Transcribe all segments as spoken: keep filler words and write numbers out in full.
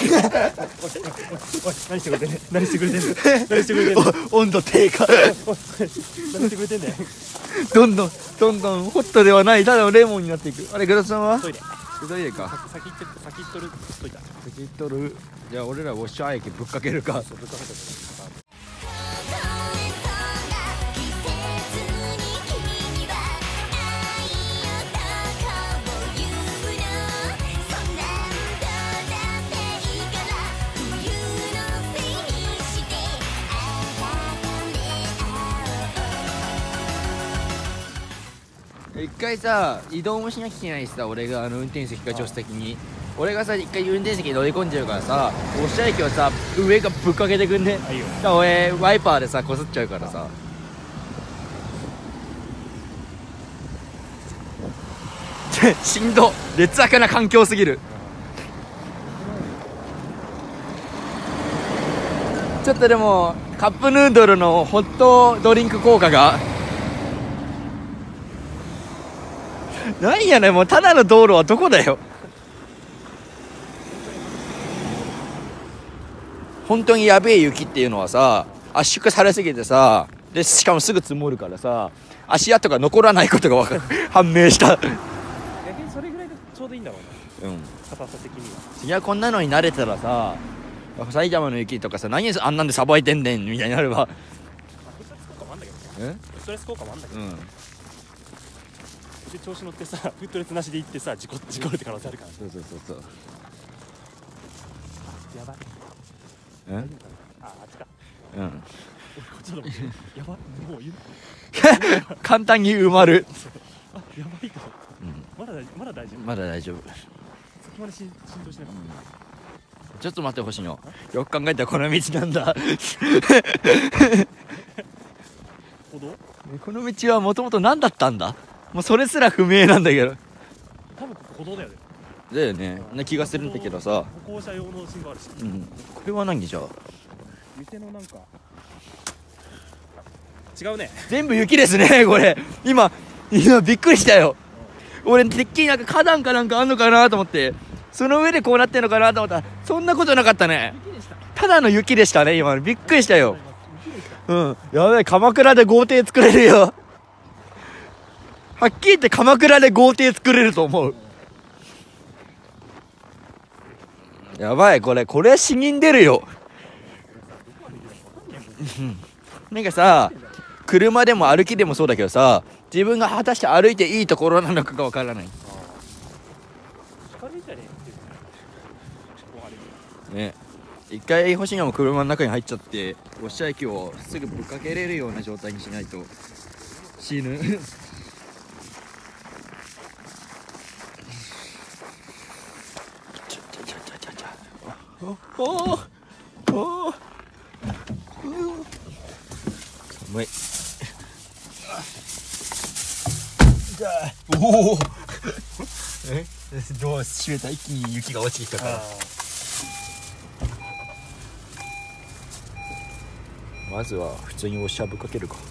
何してくれてんねん何してくれてんねん何してくれてんねん温度低下何してくれてんねんどんどんどんどんホットではないただのレモンになっていく。あれグラスさんはトイレトイレか先行って先行っとるといた先っとる。じゃあ俺らウォッシャー液ぶっかけるか。 ぶっかけた一回さ移動もしなきゃいけないしさ、俺があの運転席か助手席に俺がさ一回運転席に乗り込んじゃうからさ、ウォッシャー液をさ上がぶっかけてくんね。 あいいよだから俺ワイパーでさこすっちゃうからさしんど劣悪な環境すぎる。ちょっとでもカップヌードルのホットドリンク効果が何やねん、もうただの道路はどこだよ。本当にやべえ雪っていうのはさ圧縮されすぎてさ、でしかもすぐ積もるからさ足跡が残らないことが分か判明した。 逆にそれぐらいがちょうどいいんだろうな、 うん、 硬さ的には。 いやこんなのに慣れたらさ埼玉の雪とかさ何あんなんでさばいてんねんみたいになれば、 フットレス効果もあんだけどね。 えフットレス効果もあんだけど、 うんで調子乗ってさフットレスなしで行ってさ事故事故るって可能性あるからね。 そうそうそうそうやばい。 うんああっちか。 うん俺こっちだもん。やばいもう言う簡単に埋まる。 あやばいか、 うん、 まだ大まだ大丈夫。 まだ大丈夫。 そこまで浸浸透しなかっちょっと待ってほしいの。よく考えたらこの道なんだ。 た。歩道？ この道はもともと何だったんだ。もうそれすら不明なんだけど。 多分ここ歩道だよね。 だよね、な気がするんだけどさ。 歩行者用の信号あるし。 うん、これは何じゃあ店のなんか違うね。 全部雪ですねこれ。今今びっくりしたよ。俺てっきりなんか花壇かなんかあんのかなと思って、その上でこうなってんのかなと思ったらそんなことなかったね。 雪でした。 ただの雪でしたね今の。びっくりしたよ。うんやべえ、鎌倉で豪邸作れるよ。はっきり言って鎌倉で豪邸作れると思う。やばい、これこれ死人出るよ。なんかさ車でも歩きでもそうだけどさ、自分が果たして歩いていいところなのかがわからないね。一回星野も車の中に入っちゃってウォッシャー液をすぐぶっかけれるような状態にしないと死ぬ。おおおお寒い。じゃあおおえドア閉めた、一気に雪が落ちてきたから。まずは普通にウォッシャーぶっかけるか。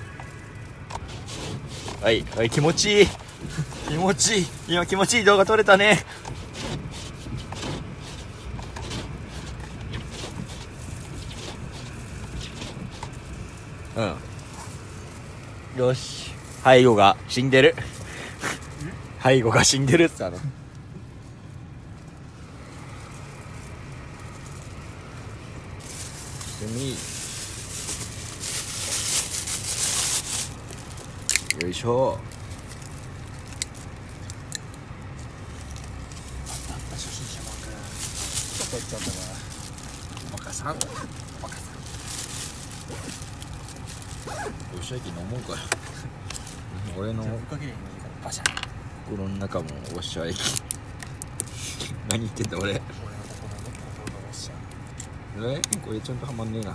はいはい、気持ちいい気持ちいい。今気持ちいい動画撮れたね。うんよし、背後が死んでる背後が死んでるってあのよいしょ。 初心者マークどこ行ったんだな。 おかさんおかさんよしあき飲もうか俺のバシャン心の中もおっしゃい何言ってんだ俺。えこれちゃんとはまんねえな。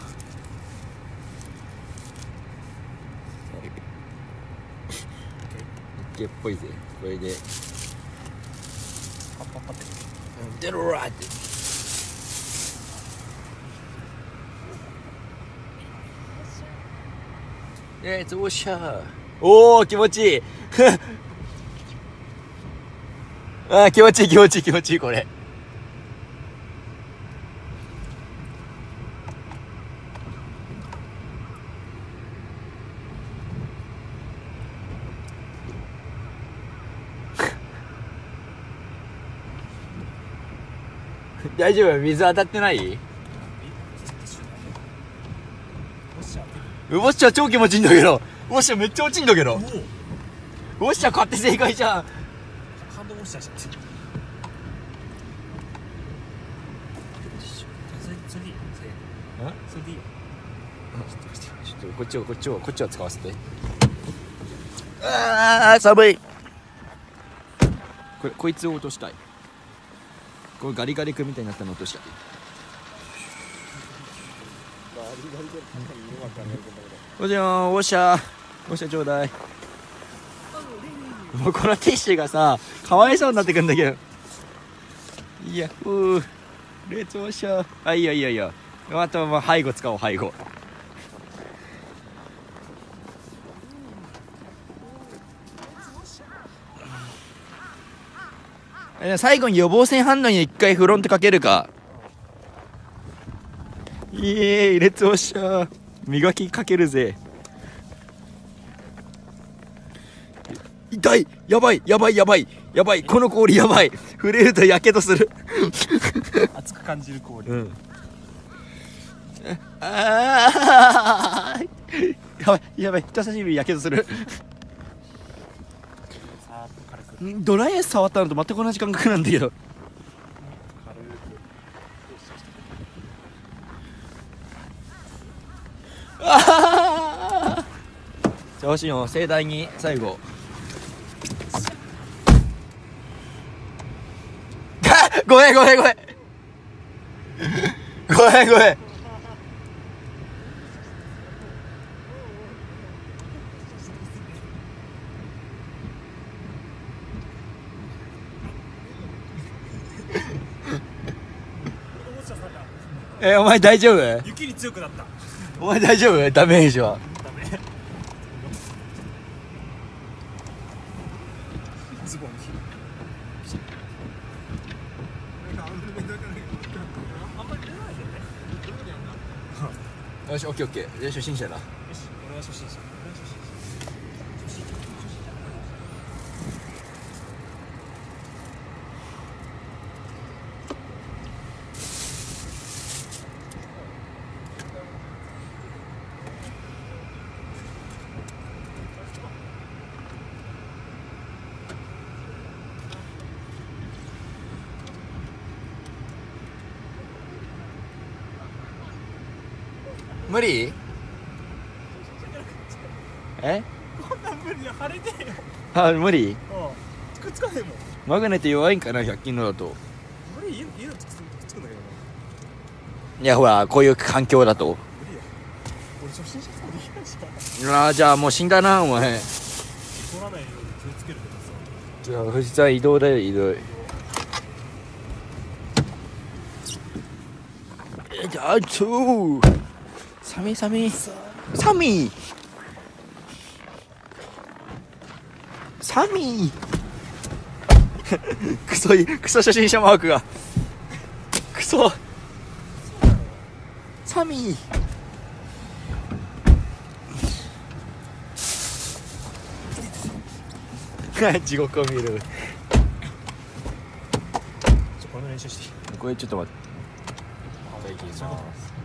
オッケーっぽいぜ。これでパッパッパって出ろーって。えー、おっしゃー。おお気持ちいいあー気持ちいい気持ちいい気持ちいい。これ大丈夫？水当たってない？ウォッシャー超気持ちいいんだけど、ウォッシャーめっちゃ落ちんだけど、ウォッシャー買って正解じゃん。 ハンドウォッシャーじゃん。それそれでいいよ。それでいいよ。 ちょっとこっちをこっちをこっちを使わせて。ああ寒い。これこいつを落としたい。これガリガリ君みたいになったの落としたい。おじゃん、ウォッシャーウォッシャーちょうだい。もうこのティッシュがさかわいそうになってくんだけど。いやうーレッツウォッシャー。あ、いいよいいよいいよ。あともう背後使おう背後。最後に予防線反応に一回フロントかけるか。イエーイレッツウォッシャー磨きかけるぜ。痛い、やばいやばいやばいやばい、この氷やばい、触れるとやけどする熱く感じる氷。 うん、あーやばいやばい、人差し指やけどするさーっと軽くドライアイス触ったのと全く同じ感覚なんだけど。 軽くああじゃあ星野盛大に最後ごめんごめんごめんごめんごめんえ、お前大丈夫？ 雪に強くなった。 お前大丈夫？ダメージはダメ。ズボンあんまり出ないよね。 よし、オッケーオッケー。じゃあ初心者だ。 よし、俺は初心者。俺は初心者。初心者。 無理？え？ こんなん無理よ、晴れてよ。 あ、無理？ うん。くっつかねえもん。 マグネット弱いんかな、ひゃく均のだと。 無理、家家のつくつくつくんだけどな。 いやほら、こういう環境だと。 無理よ。俺初心者さんできないじゃん。 ああ、じゃあもう死んだな、お前。 取らないように気をつけるけどさ。 じゃあ藤さん移動だよ、移動。え、あちょー寒い寒い寒い寒いクソいクソ初心者マークがクソ寒い地獄を見る。 ちょ、これの練習して。 これちょっと待って。 じゃあ行きます。